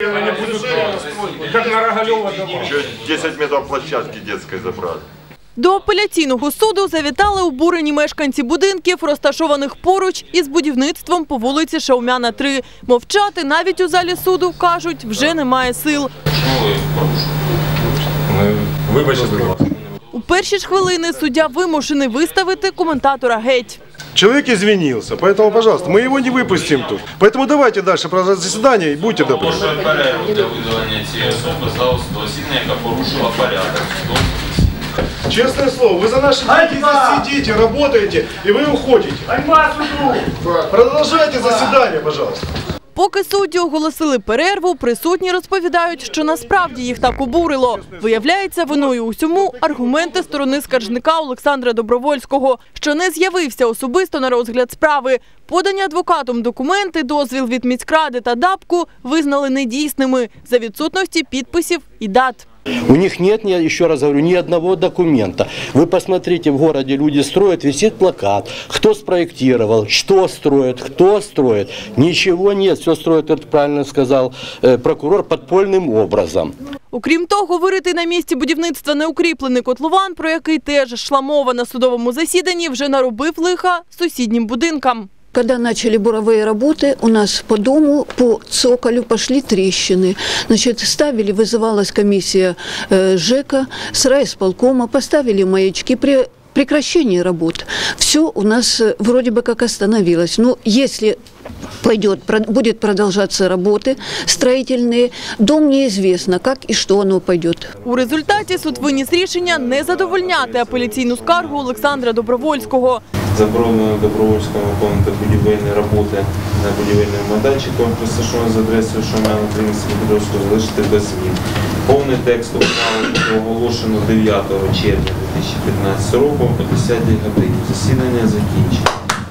Как на Рогалева. Еще 10 метров площадки детской забрали. До апеляційного суду завітали обурені мешканці будинків, розташованих поруч із будівництвом по вулиці Шаумяна, 3. Мовчати навіть у залі суду, кажуть, вже немає сил. Вибачте, будь ласка. У перші ж хвилини суддя вимушений виставити коментатора геть. Человек извинился, поэтому, пожалуйста, мы его не выпустим тут. Поэтому давайте дальше продолжать заседание и будьте добры. Честное слово, вы за наши деньги сидите, работаете и вы уходите. Продолжайте заседание, пожалуйста. Поки судді оголосили перерву, присутні розповідають, що насправді їх так обурило. Виявляється, виною усьому аргументи сторони скаржника Олександра Добровольського, що не з'явився особисто на розгляд справи. Подані адвокатом документи, дозвіл від міськради та ДАПКу визнали недійсними за відсутності підписів і дат. У них нет, еще раз говорю, ни одного документа. Вы посмотрите, в городе люди строят, висит плакат. Кто спроектировал, что строит, кто строит. Ничего нет, все строят, как правильно сказал прокурор, подпольным образом. Окрім того, виритий на місці будівництва неукріплений котлован, про який теж йшла мова на судовому засіданні, вже наробив лиха сусіднім будинкам. Когда начали буровые работы, у нас по дому, по цоколю пошли трещины. Значит, вызывалась комиссия ЖЭКа, с райисполкома, поставили маячки при прекращении работ. Все у нас вроде бы как остановилось. Но если будет продолжаться работы строительные, дом неизвестно, как и что оно пойдет. У результаті суд виніс рішення не задовольняти апеляційну скаргу Олександра Добровольського. Заборонено Добровольському виконувати будівельні роботи на будівельному майданчику, розташованому за адресою Шаумяна 3 міста Дніпровського, залишити без змін. Повний текст ухвали оголошено 9 червня 2015 року о 10 годині. Засідання закінчено.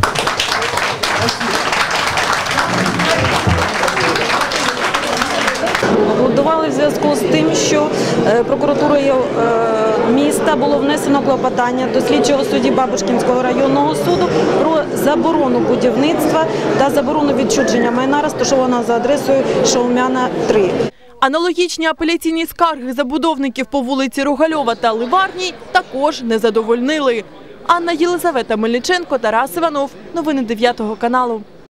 Обґрунтували в зв'язку з тим, що прокуратурою міста було внесено клопотання до слідчого судді Бабушкінського районного суду про заборону будівництва та заборону відчуження майна, розташованого за адресою Шаумяна, 3. Аналогічні апеляційні скарги забудовників по вулиці Рогальова та Ливарній також не задовольнили. Анна Єлизавета Мельниченко, Тарас Іванов. Новини 9 каналу.